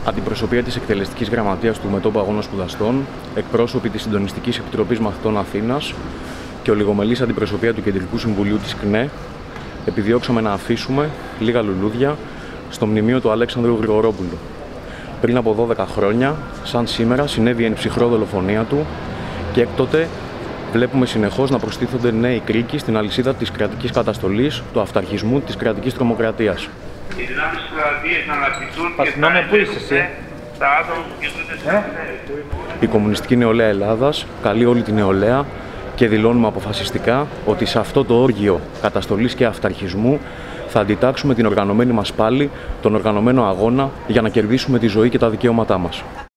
Αντιπροσωπεία της Εκτελεστικής Γραμματείας του Μετώπου Αγώνων Σπουδαστών, εκπρόσωποι της Συντονιστικής Επιτροπής Μαθητών Αθήνας και ολιγομελής αντιπροσωπεία του Κεντρικού Συμβουλίου της ΚΝΕ, επιδιώξαμε να αφήσουμε λίγα λουλούδια στο μνημείο του Αλέξανδρου Γρηγορόπουλου. Πριν από 12 χρόνια, σαν σήμερα, συνέβη η ενψυχρό δολοφονία του και έκτοτε βλέπουμε συνεχώς να προστίθονται νέοι κρίκοι στην αλυσίδα της κρατικής καταστολής, του αυταρχισμού, της κρατικής τρομοκρατίας. Οι δυνάμεις της κρατίας να αναπτυχθούν και πού είσαι εσύ? τα άτομα που κινούνται στις ευθύνες. Η Κομμουνιστική Νεολαία Ελλάδας καλεί όλη τη νεολαία και δηλώνουμε αποφασιστικά ότι σε αυτό το όργιο καταστολής και αυταρχισμού θα αντιτάξουμε την οργανωμένη μας πάλη, τον οργανωμένο αγώνα για να κερδίσουμε τη ζωή και τα δικαιώματά μας.